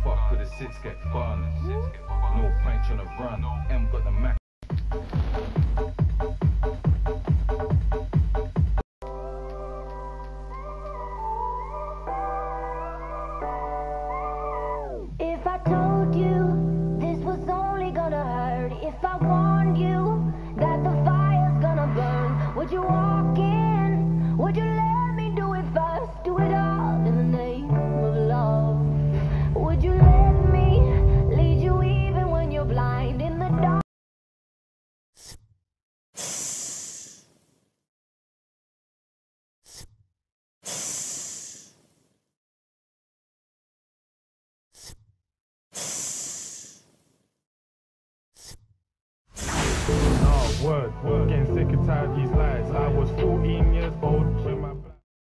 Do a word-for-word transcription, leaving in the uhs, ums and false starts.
fuck with the six get burned. No point trying to run. M got the Mac. If I told you this was only gonna hurt, if I warned you that the fire's gonna burn, would you walk in? Would you let me do it first? Do it all in the name of love. Would you let me lead you even when you're blind in the dark? Oh, word, word. Getting sick and tired of these lies. I was fourteen years old.